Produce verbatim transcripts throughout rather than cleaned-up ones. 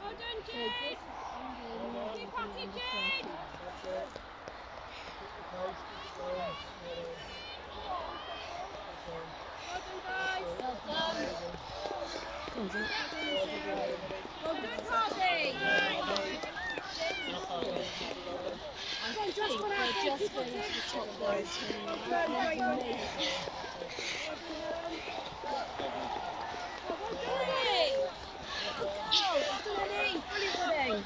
Well done, Jade. Keep on it, Jade. Well done, guys. Well done. Well done, well done, Harvey. I'm just going to just go to the top there. Well done, well done. Well done, Ellie. Oh, well done, Ellie. Brilliant running.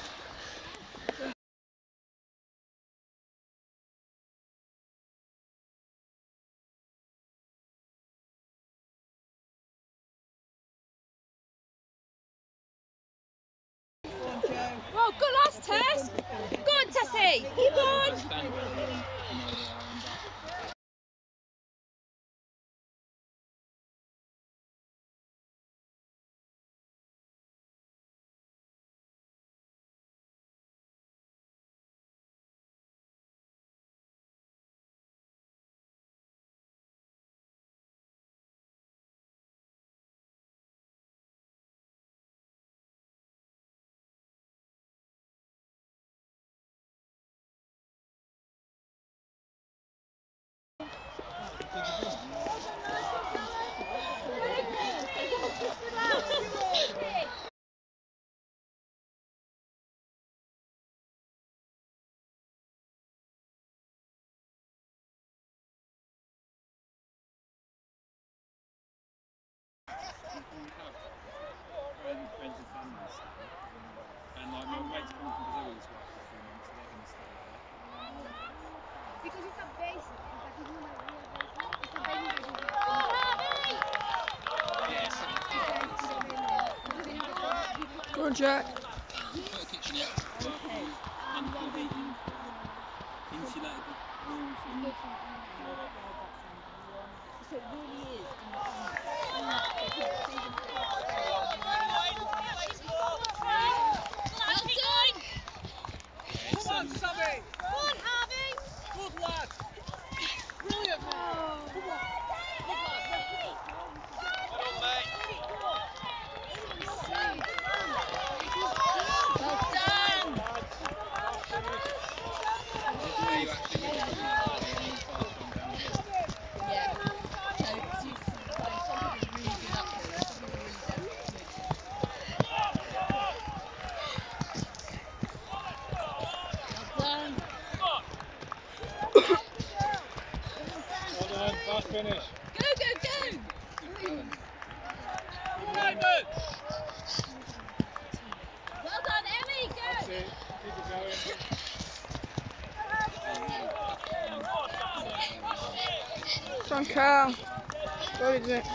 Well, good last Tess. Go on, Tessie. Keep on. Friends and family, and like my mates come from Brazil as well for a few months, so they're going to stay there. Because it's a base, but it's not a real base. It's a base. Go on, Jack. Put a kitchenette, okay. Under heating, insulated walls. So it really is. Come on, Sammy! Come on, Harvey! Good lad! Brilliant, man! Come on! Well done, mate! Well done! Are you actually going to be fast on down here? Yeah. So, it's used to the place, some people really good up here, some people really don't. Well done. Well done, fast finish. Go, go, go! Well done, Emmy, go! That's it, keep it going. Come on, Carl. Go with it.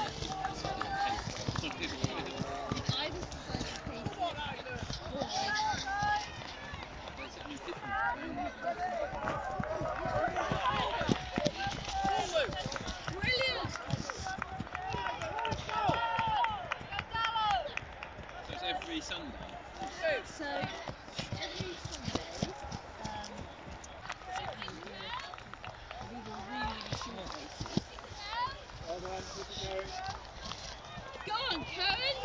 Brilliant! So it's every Sunday? So, every Sunday, um, these are really, really short races. Well done, keep it going. Go on, Karen!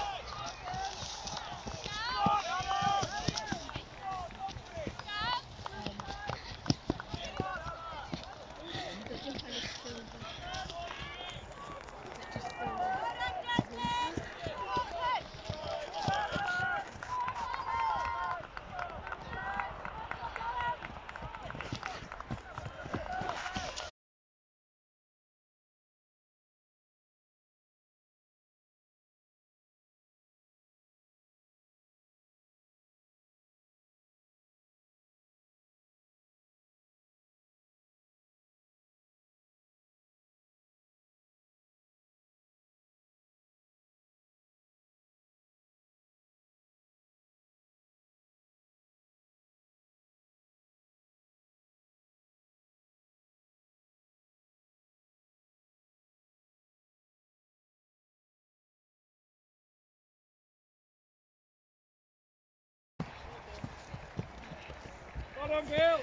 Well done, Bill!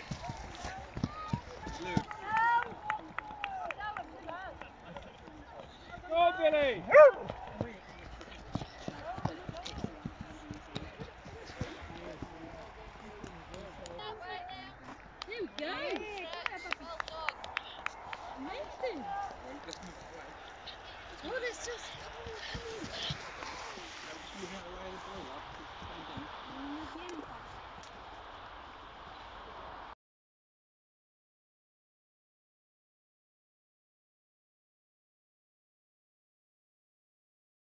Go on, Billy! Well, it's just... Just moving out of the way of the boiler. It's coming down.